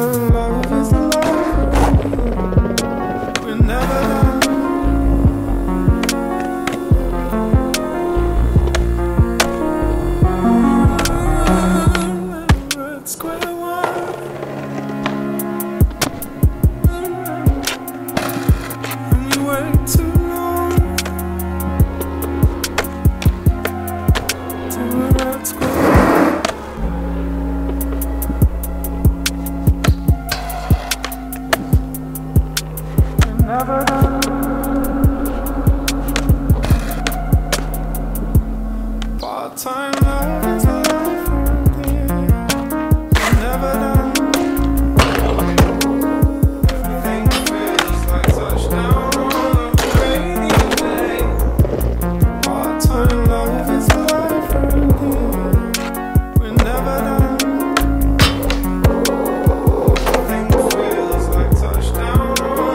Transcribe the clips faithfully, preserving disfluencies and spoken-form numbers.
love is alive. We're never done. We're at square one. And we wait too long till we're at square one. Never done. Part-time love is a life from here. Never done. Everything feels like touchdown on a rainy day. Part-time love is a life from here. We're never done. Everything feels like touchdown.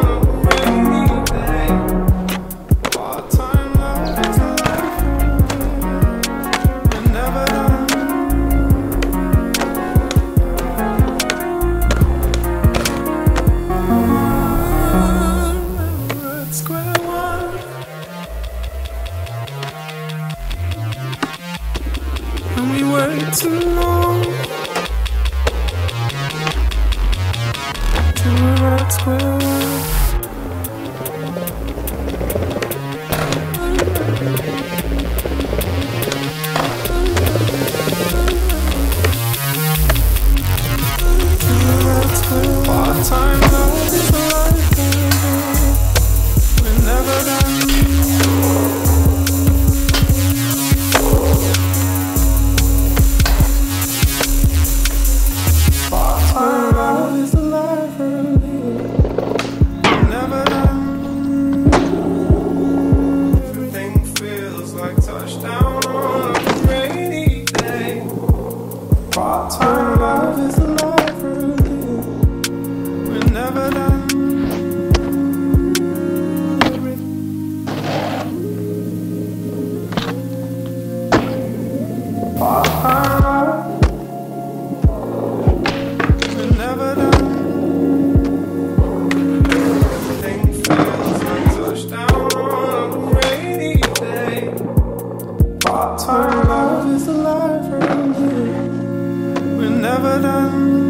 And we wait too long till we're at square one. Till we're at square one. Part-time love is a life. We're never done. Love is alive for me. Never done. Everything feels like touchdown on a rainy day. Part-time love is alive for me. We're never done. Part-time love. Never done. Everything feels like touchdown on a rainy day. Part-time love is alive for me. We're never done.